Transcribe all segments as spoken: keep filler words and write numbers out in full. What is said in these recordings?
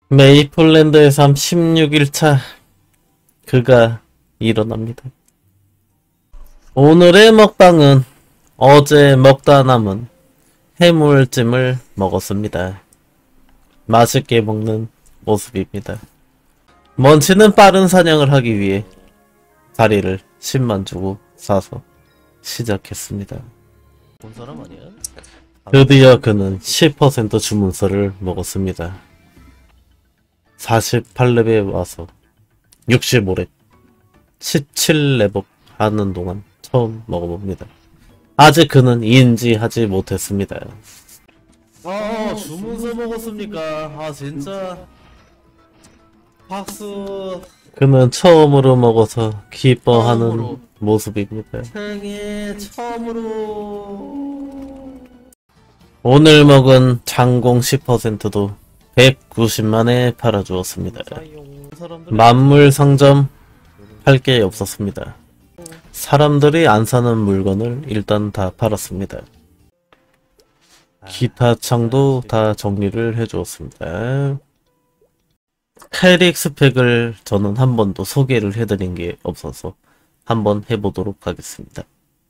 메이플랜드의 삶 십육 일차 그가 일어납니다. 오늘의 먹방은 어제 먹다 남은 해물찜을 먹었습니다. 맛있게 먹는 모습입니다. 먼치는 빠른 사냥을 하기 위해 다리를 십만 주고 사서 시작했습니다. 본 사람 아니야? 드디어 그는 십 퍼센트 주문서를 먹었습니다. 사십팔 렙에 와서 육십오 렙 십칠 렙업 하는 동안 처음 먹어봅니다. 아직 그는 인지하지 못했습니다. 아, 주문서 먹었습니까? 아, 진짜 박수. 그는 처음으로 먹어서 기뻐하는 처음으로. 모습입니다. 생애 처음으로. 오늘 먹은 장공 십 퍼센트도 백구십만에 팔아주었습니다. 만물 상점 할 게 없었습니다. 사람들이 안 사는 물건을 일단 다 팔았습니다. 기타 창도 다 정리를 해주었습니다. 캐릭 스펙을 저는 한 번도 소개를 해드린 게 없어서 한번 해보도록 하겠습니다.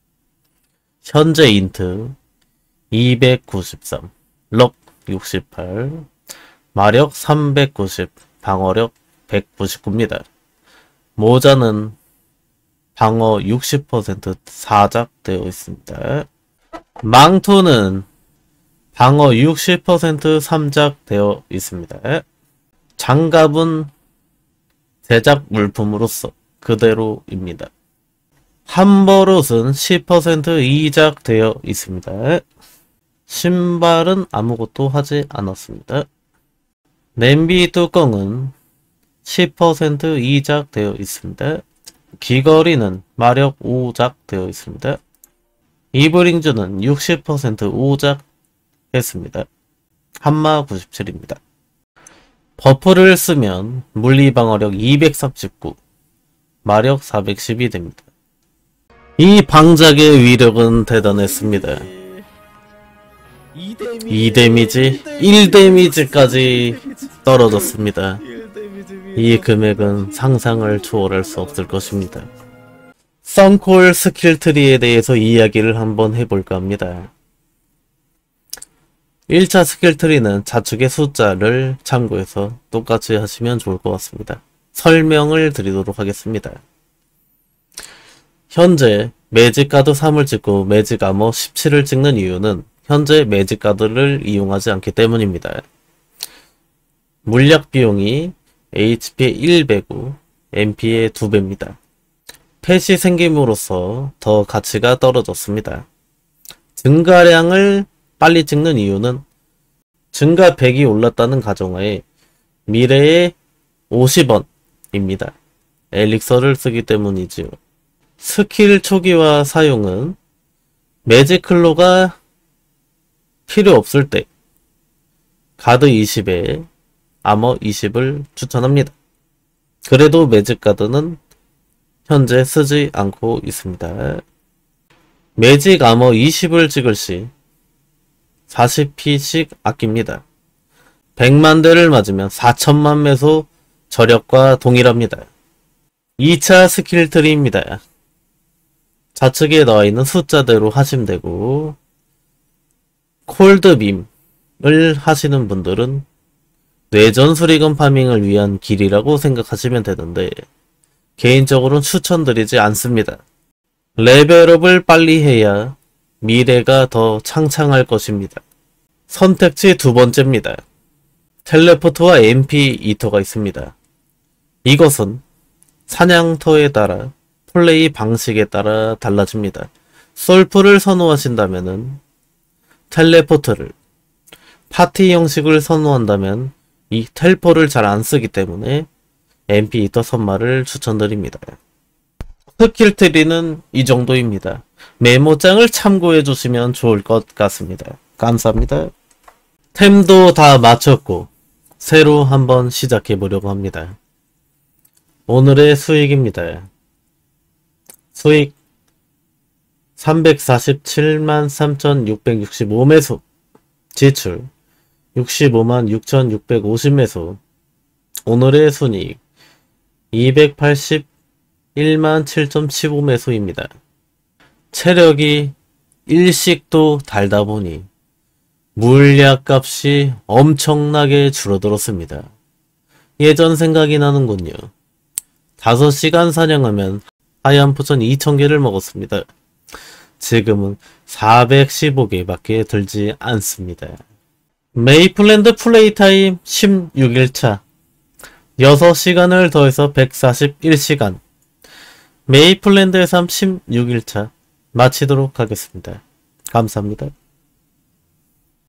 현재 인트 이백구십삼, 럭 육십팔, 마력 삼백구십, 방어력 백구십구입니다. 모자는 방어 육십 퍼센트 사작 되어 있습니다. 망토는 방어 육십 퍼센트 삼작 되어 있습니다. 장갑은 제작 물품으로서 그대로입니다. 함버롯은 십 퍼센트 이작 되어 있습니다. 신발은 아무것도 하지 않았습니다. 냄비 뚜껑은 십 퍼센트 이작 되어 있습니다. 귀걸이는 마력 오작 되어 있습니다. 이브링주는 육십 퍼센트 오작 했습니다. 한마 구십칠입니다. 버프를 쓰면 물리방어력 이백삼십구, 마력 사백십이 됩니다. 이 방작의 위력은 대단했습니다. 이 데미지, 일 데미지까지 떨어졌습니다. 이 금액은 상상을 초월할 수 없을 것입니다. 썬콜 스킬트리에 대해서 이야기를 한번 해볼까 합니다. 일 차 스킬트리는 좌측의 숫자를 참고해서 똑같이 하시면 좋을 것 같습니다. 설명을 드리도록 하겠습니다. 현재 매직카드 삼을 찍고 매직 아머 십칠을 찍는 이유는 현재 매직카드를 이용하지 않기 때문입니다. 물약 비용이 에이치피의 일 배고 엠피의 두 배입니다. 펫이 생김으로써 더 가치가 떨어졌습니다. 증가량을 빨리 찍는 이유는 증가 백이 올랐다는 가정하에 미래의 오십 원입니다. 엘릭서를 쓰기 때문이지요. 스킬 초기화 사용은 매직클로가 필요 없을 때 가드 이십에 아머 이십을 추천합니다. 그래도 매직가드는 현재 쓰지 않고 있습니다. 매직 아머 이십을 찍을 시 사십 피씩 아낍니다. 백만 대를 맞으면 사천만 매소 저력과 동일합니다. 이 차 스킬 트리입니다. 좌측에 나와있는 숫자대로 하시면 되고 콜드빔을 하시는 분들은 뇌전수리금 파밍을 위한 길이라고 생각하시면 되는데 개인적으로는 추천드리지 않습니다. 레벨업을 빨리 해야 미래가 더 창창할 것입니다. 선택지 두 번째입니다. 텔레포트와 엠피 이터가 있습니다. 이것은 사냥터에 따라 플레이 방식에 따라 달라집니다. 솔프를 선호하신다면 텔레포트를, 파티 형식을 선호한다면 이 텔포를 잘 안쓰기 때문에 엠피 이터 선마를 추천드립니다. 스킬 트리는 이 정도입니다. 메모장을 참고해 주시면 좋을 것 같습니다. 감사합니다. 템도 다 마쳤고 새로 한번 시작해 보려고 합니다. 오늘의 수익입니다. 수익 삼백사십칠만 삼천육백육십오 매수, 지출 육십오만 육천육백오십 매수, 오늘의 순이익 이백팔십일만 칠천십오 매수입니다. 체력이 일식도 달다 보니 물약값이 엄청나게 줄어들었습니다. 예전 생각이 나는군요. 다섯 시간 사냥하면 하얀 포션 이천 개를 먹었습니다. 지금은 사백십오 개밖에 들지 않습니다. 메이플랜드 플레이 타임 십육 일차 여섯 시간을 더해서 백사십일 시간 메이플랜드의 삶 십육 일차 마치도록 하겠습니다. 감사합니다.